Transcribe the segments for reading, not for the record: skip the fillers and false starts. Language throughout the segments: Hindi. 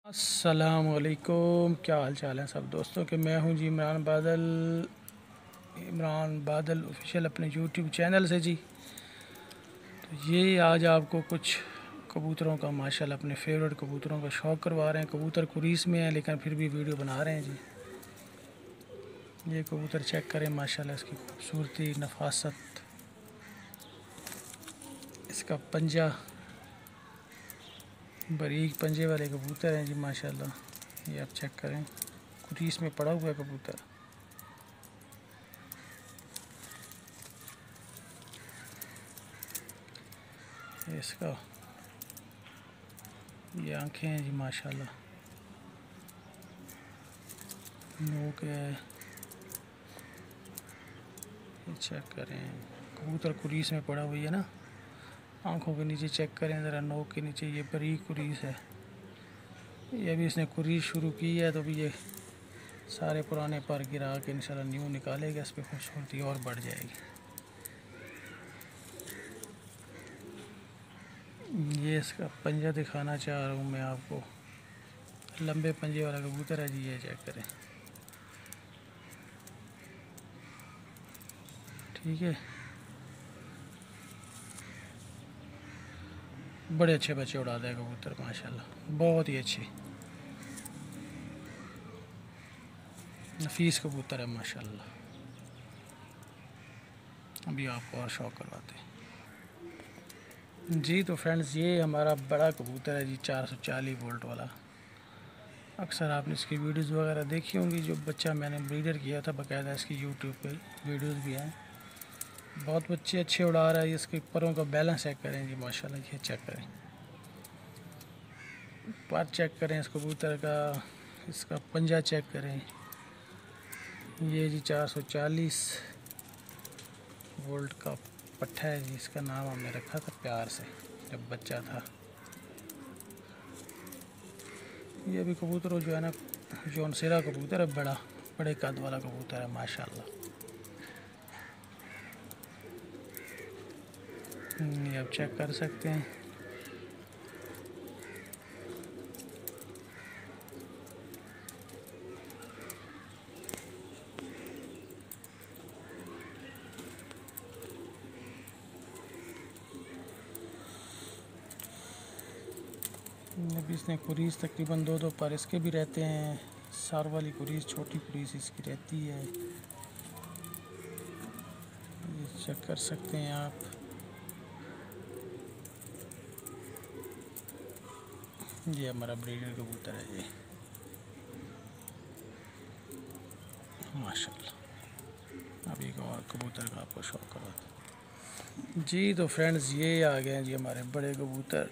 अस्सलामुअलैकुम, क्या हाल चाल है सब दोस्तों के। मैं हूं जी इमरान बादल ऑफिशियल अपने यूट्यूब चैनल से जी। तो ये आज आपको कुछ कबूतरों का माशाल्लाह अपने फेवरेट कबूतरों का शौक़ करवा रहे हैं। कबूतर कुरीस में हैं लेकिन फिर भी वीडियो बना रहे हैं जी। ये कबूतर चेक करें माशाल्लाह, इसकी खूबसूरती, नफासत, इसका पंजा, बारीक पंजे वाले कबूतर हैं जी माशाल्लाह। ये आप चेक करें, कुरीस में पड़ा हुआ है कबूतर। इसका ये आंखें हैं जी माशाल्लाह, नोक है। ये चेक करें, कबूतर कुरीस में पड़ा हुई है ना। आंखों के नीचे चेक करें ज़रा, नोक के नीचे ये बारीक कुरीस है। ये अभी इसने कुरीस शुरू की है तो भी ये सारे पुराने पर गिरा के इंशाल्लाह न्यू निकालेगा, इस पर खूबसूरती और बढ़ जाएगी। ये इसका पंजा दिखाना चाह रहा हूँ मैं आपको, लंबे पंजे वाला कबूतर है जी। ये चेक करें, ठीक है। बड़े अच्छे बच्चे उड़ाता है कबूतर माशाल्लाह, बहुत ही अच्छे नफीस कबूतर है माशाल्लाह। अभी आपको और शौक करवाते हैं जी। तो फ्रेंड्स, ये हमारा बड़ा कबूतर है जी, 440 वोल्ट वाला। अक्सर आपने इसकी वीडियोस वगैरह देखी होंगी। जो बच्चा मैंने ब्रीडर किया था बाकायदा, इसकी यूट्यूब पे वीडियोस भी हैं। बहुत बच्चे अच्छे उड़ा रहा है। इसके परों का बैलेंस चेक करें जी माशाल्लाह। ये चेक करें, पर चेक करें इस कबूतर का, इसका पंजा चेक करें। ये जी 440 वोल्ट का पट्ठा है जी। इसका नाम हमने रखा था प्यार से जब बच्चा था। ये भी कबूतर जो है ना, जौनसेरा कबूतर है, बड़े कद वाला कबूतर है माशाल्लाह। ये आप चेक कर सकते हैं। अभी इसने कुरीस तकरीबन दो पर इसके भी रहते हैं। सार वाली कुरीस, छोटी कुरीस इसकी रहती है। ये चेक कर सकते हैं आप। ये हमारा ब्रीडर कबूतर है ये माशाल्लाह। अभी एक और कबूतर का आपको शौक करवाता जी। तो फ्रेंड्स, ये आ गए हैं जी हमारे बड़े कबूतर,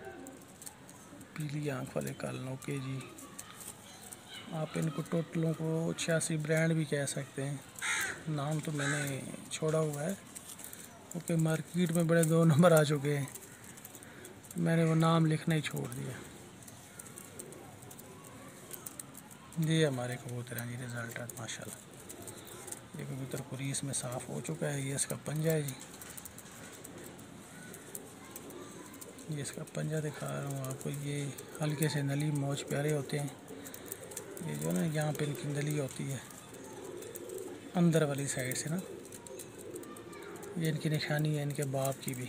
पीली आँख वाले कालनों के जी। आप इनको टोटलों को 86 ब्रांड भी कह सकते हैं। नाम तो मैंने छोड़ा हुआ है क्योंकि मार्केट में बड़े 2 नंबर आ चुके हैं, मैंने वो नाम लिखना ही छोड़ दिया। ये हमारे कबूतर हैं जी, रिजल्ट है माशाल्लाह। ये कबूतर कुरीस में साफ़ हो चुका है। ये इसका पंजा है जी, ये इसका पंजा दिखा रहा हूँ आपको। ये हल्के से नली मोच प्यारे होते हैं। ये जो ना यहाँ पे इनकी नली होती है अंदर वाली साइड से ना, ये इनकी निशानी है इनके बाप की भी।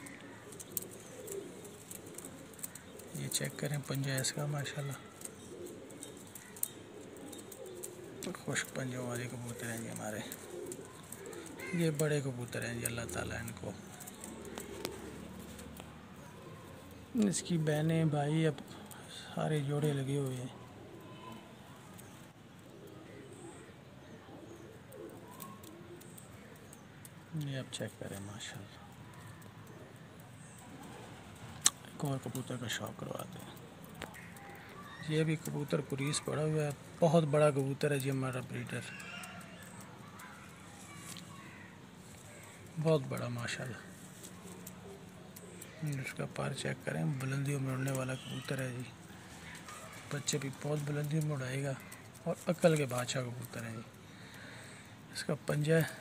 ये चेक करें पंजा इसका माशाल्लाह, खुश्क पंजों वाले कबूतर हैं जी हमारे। ये बड़े कबूतर हैं जी, अल्लाह ताला इनको, इसकी बहनें भाई अब सारे जोड़े लगे हुए हैं। ये आप चेक करें माशाल्लाह। एक और कबूतर का शौक करवाते हैं। ये भी कबूतर कुरीस पड़ा हुआ है, बहुत बड़ा कबूतर है जी हमारा ब्रीडर, बहुत बड़ा माशाल्लाह। इसका पर चेक करें, बुलंदियों में उड़ने वाला कबूतर है जी। बच्चे भी बहुत बुलंदियों में उड़ाएगा और अक्ल के बादशाह कबूतर है जी। इसका पंजा है,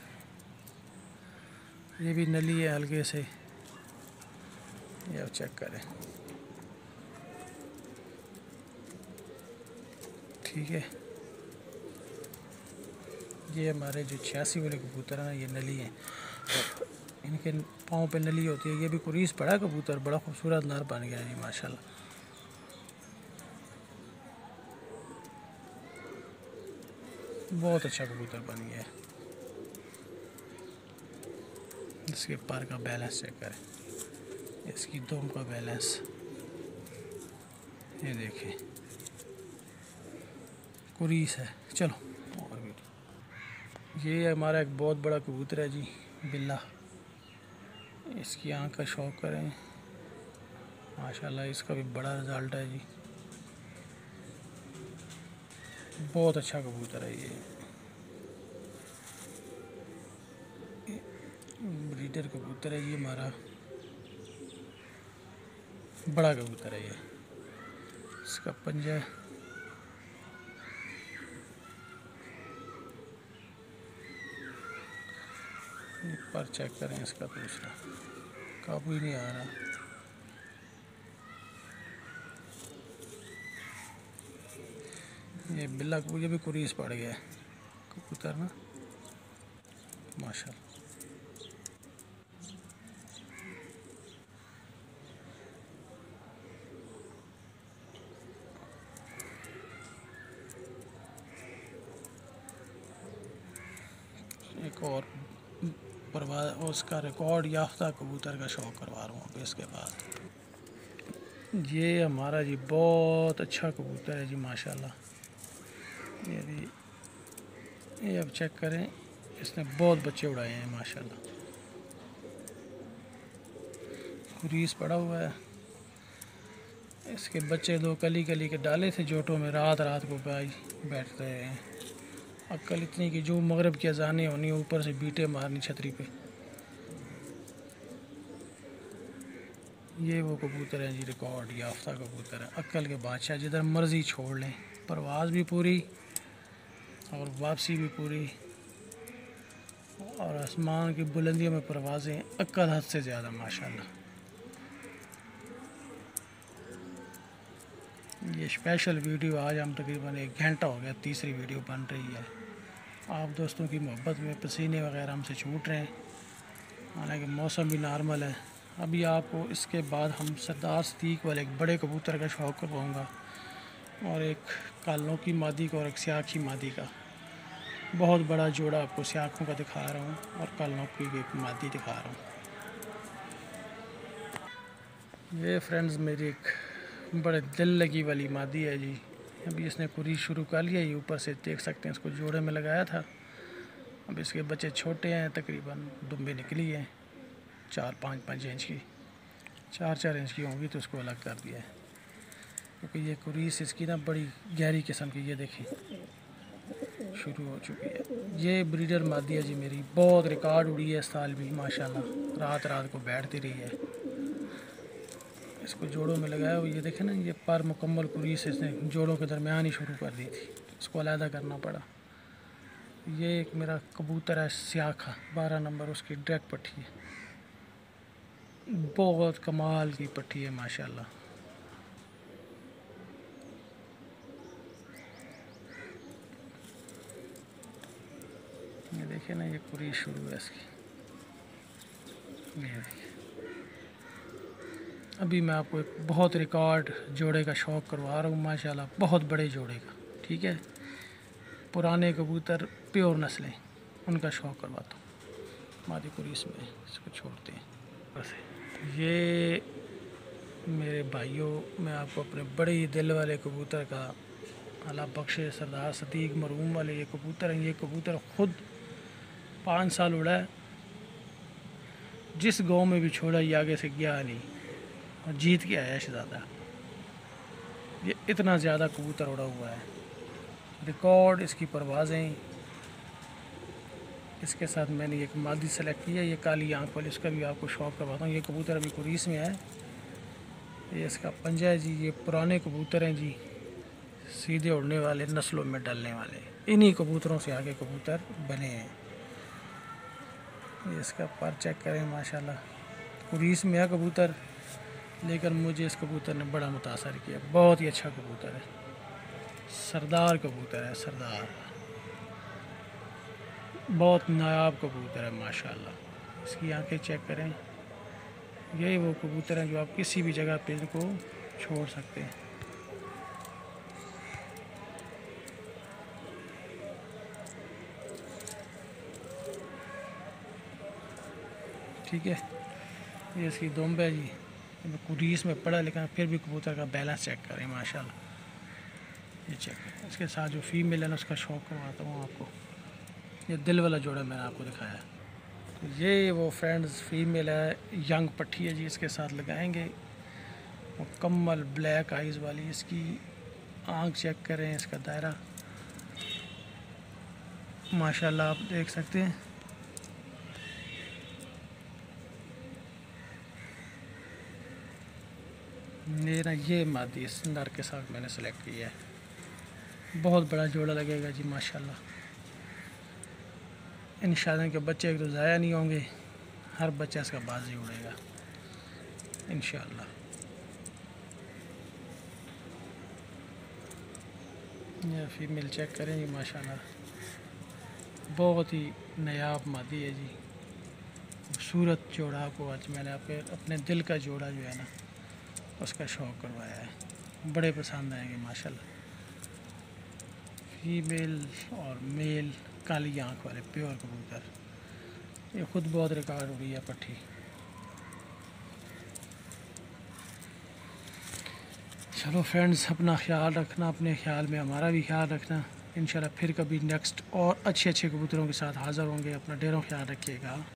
ये भी नली है हल्के से। ये आप चेक करें, ठीक है। ये हमारे जो 86 वाले कबूतर हैं ना, ये नली हैं, इनके पाँव पे नली होती है। ये भी कुरीस पड़ा कबूतर, बड़ा खूबसूरत नर बन गया जी माशाल्लाह। बहुत अच्छा कबूतर बन गया है। इसके पर का बैलेंस चेक करें, इसकी दुम का बैलेंस ये देखें, कुरीस है। चलो और भी, ये हमारा एक बहुत बड़ा कबूतर है जी, बिल्ला। इसकी आँख का शौक करें माशाल्लाह, इसका भी बड़ा रिज़ल्ट है जी। बहुत अच्छा कबूतर है ये, ब्रीडर कबूतर है जी हमारा, बड़ा कबूतर है ये। इसका पंजा पर चेक करें, इसका दूसरा काबू ही नहीं आ रहा। ये बिल्ला कबूतर भी कुरीस पड़ गया है कबूतर ना माशाल्लाह। एक और परवाज़ उसका रिकॉर्ड याफ्ता कबूतर का शौक करवा रहा हूँ अब इसके बाद। ये हमारा जी बहुत अच्छा कबूतर है जी माशाल्लाह। ये भी, ये अब चेक करें, इसने बहुत बच्चे उड़ाए हैं माशाल्लाह। कुरीस पड़ा हुआ है, इसके बच्चे दो कली कली के डाले थे जोटों में, रात रात को बैठते हैं। अक्ल इतनी कि जो मगरब की अजानें होनी, ऊपर से बीटे मारनी छतरी पे। ये वो कबूतर है जी, रिकॉर्ड याफ्ता कबूतर है, अक्ल के बादशाह, जिधर मर्ज़ी छोड़ लें, परवाज़ भी पूरी और वापसी भी पूरी, और आसमान की बुलंदियों में परवाज़ें अक्ल हद से ज़्यादा माशाल्लाह। ये स्पेशल वीडियो आज हम तकरीबन 1 घंटा हो गया, तीसरी वीडियो बन रही है। आप दोस्तों की मोहब्बत में पसीने वगैरह हमसे छूट रहे हैं, हालांकि मौसम भी नॉर्मल है। अभी आपको इसके बाद हम सरदार सदीक वाले एक बड़े कबूतर का शौक करवाऊँगा, और एक कालों की मादी का और एक स्याखी मादी का बहुत बड़ा जोड़ा आपको स्याखों का दिखा रहा हूँ, और कालों की एक मादी दिखा रहा हूँ। ये फ्रेंड्स मेरी एक बड़े दिल लगी वाली मादी है जी। अभी इसने कुरी शुरू कर लिया, ये ऊपर से देख सकते हैं, इसको जोड़े में लगाया था। अब इसके बच्चे छोटे हैं, तकरीबन दुम्बे निकली हैं 4-5 इंच की, 4 इंच की होंगी, तो उसको अलग कर दिया है, क्योंकि ये कुरीस इसकी ना बड़ी गहरी किस्म की, ये देखें शुरू हो चुकी है। ये ब्रीडर मादी है जी मेरी, बहुत रिकॉर्ड उड़ी है इस साल भी माशाल्लाह, रात रात को बैठती रही है। इसको जोड़ों में लगाया हुआ, ये देखें ना, ये पर मुकम्मल कुरीस इसने जोड़ों के दरमियान ही शुरू कर दी थी, इसको अलहदा करना पड़ा। ये एक मेरा कबूतर है स्याखा, 12 नंबर उसकी डायरेक्ट पट्टी है, बहुत कमाल की पट्टी है माशाल्लाह। ये देखिए ना, ये कुरीस शुरू है इसकी, ये देखिए। अभी मैं आपको एक बहुत रिकॉर्ड जोड़े का शौक़ करवा रहा हूँ माशाल्लाह, बहुत बड़े जोड़े का, ठीक है। पुराने कबूतर प्योर नस्लें, उनका शौक़ करवाता हूँ। मादी कुरीस में इसको छोड़ते हैं बस। ये मेरे भाइयों, मैं आपको अपने बड़े ही दिल वाले कबूतर का, अल्लाह बख्शे सरदार सदीक मरहूम वाले ये कबूतर हैं। ये कबूतर ख़ुद 5 साल उड़ा है, जिस गांव में भी छोड़ा ये आगे से गया नहीं, और जीत के आया शहज़ादा। ये इतना ज़्यादा कबूतर उड़ा हुआ है, रिकॉर्ड इसकी परवाज़ें। इसके साथ मैंने एक मादी सेलेक्ट की है, ये काली आँख वाली, इसका भी आपको शौक़ करवाता हूँ। ये कबूतर अभी कुरीस में है, ये इसका पंजा है जी। ये पुराने कबूतर हैं जी, सीधे उड़ने वाले, नस्लों में डलने वाले, इन्हीं कबूतरों से आगे कबूतर बने हैं। ये इसका पर चेक करें माशाल्लाह, कुरीस में है कबूतर, लेकिन मुझे इस कबूतर ने बड़ा मुतासर किया, बहुत ही अच्छा कबूतर है। सरदार कबूतर है, सरदार, बहुत नायाब कबूतर है माशाल्लाह। इसकी आंखें चेक करें, यही वो कबूतर हैं जो आप किसी भी जगह पे इनको छोड़ सकते हैं। ठीक है, ये इसकी दुम्ब है जी, कुरीस में पड़ा लेकिन फिर भी कबूतर का बैलेंस चेक करें माशाल्लाह। ये चेक करें, इसके साथ जो फीमेल है ना उसका शौक करवाता हूँ आपको। ये दिल वाला जोड़ा मैंने आपको दिखाया। तो ये वो फ्रेंड्स फीमेल है, यंग पट्टी है जी, इसके साथ लगाएंगे। मुकम्मल ब्लैक आइज़ वाली इसकी आँख चेक करें, इसका दायरा माशाल्लाह आप देख सकते हैं। मेरा ये मादी इस नर के साथ मैंने सेलेक्ट किया है। बहुत बड़ा जोड़ा लगेगा जी माशाल्लाह। इन शादियों के बच्चे तो ज़ाया नहीं होंगे, हर बच्चा इसका बाजी उड़ेगा इंशाल्लाह। ये फीमेल चेक करें जी माशाल्लाह, बहुत ही नायाब मादी है जी, खूबसूरत जोड़ा को आज मैंने अपने दिल का जोड़ा जो है ना उसका शौक़ करवाया है, बड़े पसंद आएंगे माशाल्लाह। फीमेल और मेल काली आँख वाले प्योर कबूतर, ये ख़ुद बहुत रिकॉर्ड हो रही है पट्टी। चलो फ्रेंड्स, अपना ख्याल रखना, अपने ख्याल में हमारा भी ख्याल रखना। इंशाल्लाह फिर कभी नेक्स्ट और अच्छे कबूतरों के साथ हाज़िर होंगे। अपना ढेरों ख्याल रखिएगा।